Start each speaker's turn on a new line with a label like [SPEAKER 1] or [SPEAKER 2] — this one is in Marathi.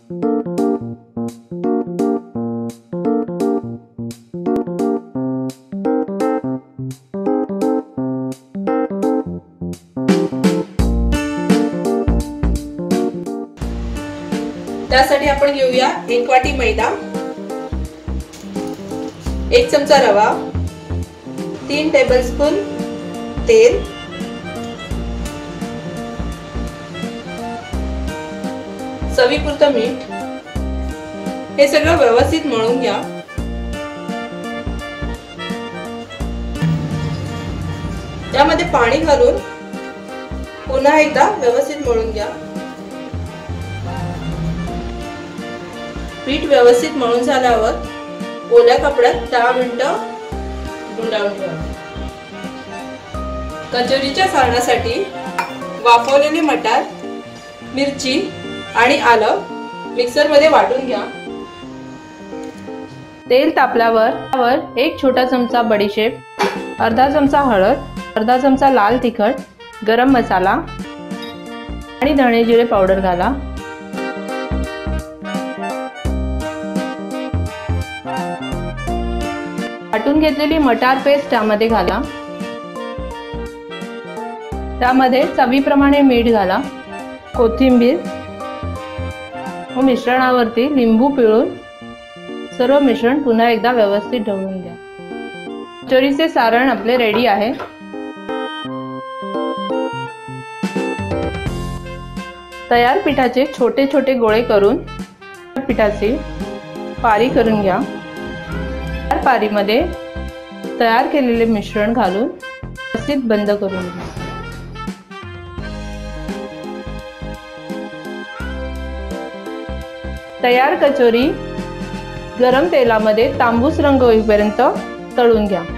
[SPEAKER 1] त्यासाठी आपण घेऊया 1 वाटी मैदा, 1 चमचा रवा, 3 टेबलस्पून तेल, चवीपुरतं मीठ। हे सगळं व्यवस्थित मळून घ्या। त्यामध्ये पाणी घालून पुन्हा एकदा व्यवस्थित मळून घ्या। पीठ व्यवस्थित मळून झाल्यावर ओल्या कपड्यात 10 मिनिटं गुंडाळून ठेवा। कचोरीच्या सारणासाठी वाफवलेले मटार, मिरची आणि आलं मिक्सर मध्ये वाटून घ्या। तेल तापल्यावर 1 छोटा चमचा बडीशेप, अर्धा चमचा हळद, अर्धा चमचा लाल तिखट, गरम मसाला आणि धणे जिरे पावडर घाला। वाटून घेतलेली मटार पेस्ट त्यामध्ये घाला। त्यामध्ये चवीप्रमाणे मीठ घाला, कोथिंबीर व मिश्रणावरती लिंबू पिळून सर्व मिश्रण पुन्हा एकदा व्यवस्थित ढवळून घ्या। कचोरीचे सारण आपले रेडी आहे। तयार पिठाचे छोटे छोटे गोळे करून पिठाची पारी करून घ्या। पारीमध्ये तयार केलेले मिश्रण घालून व्यवस्थित बंद करून घ्या। तयार कचोरी गरम तेलामध्ये तांबूस रंग होईपर्यंत तळून घ्या।